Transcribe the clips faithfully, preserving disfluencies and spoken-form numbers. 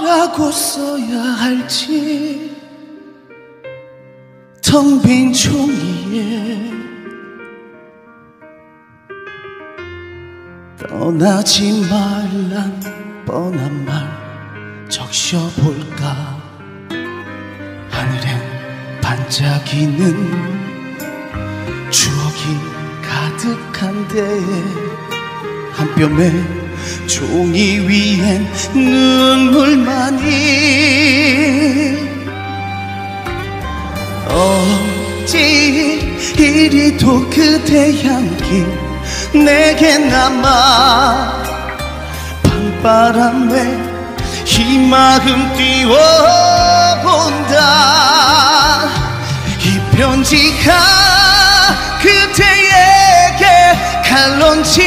뭐라고 써야 할지 텅 빈 종이에 떠나지 말란 뻔한 말 적셔볼까. 하늘엔 반짝이는 추억이 가득한데 한 뼘의 종이 위엔 눈물만이. 어찌 이리도 그대 향기 내게 남아 밤바람에 이 마음 띄워본다. 이 편지가 그대에게 갈런지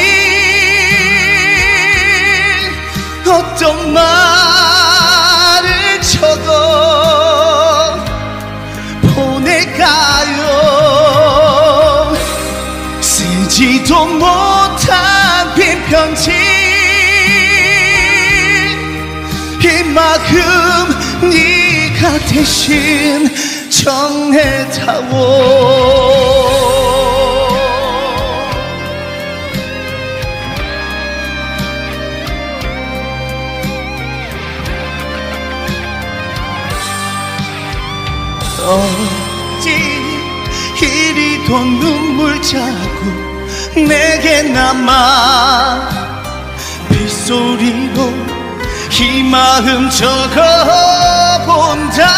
어떤 말을 적어 보낼까요. 쓰지도 못한 빈 편지 이 마음 네가 대신 전해다오. 어찌 이리도 눈물 자국 내게 남아 빗소리로 이 마음 적어본다.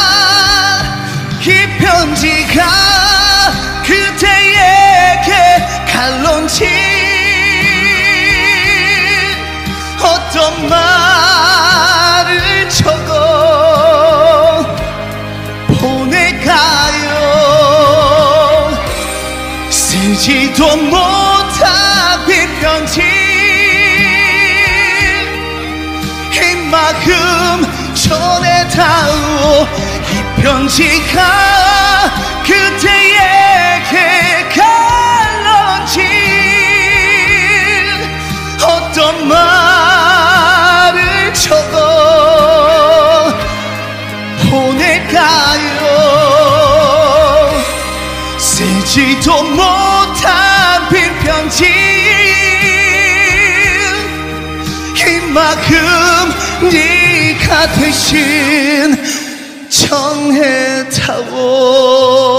이 편지가 그대에게 갈런지 어떤 말을 적어 보낼까요. 쓰지도 못한 빈 편지 이 마음 전해다오. 이 편지가 그대에게 갈런지 어떤 말을 적어 보낼까요. 쓰지도 못한 빈 편지 이 마음 네가 대신 전해다오.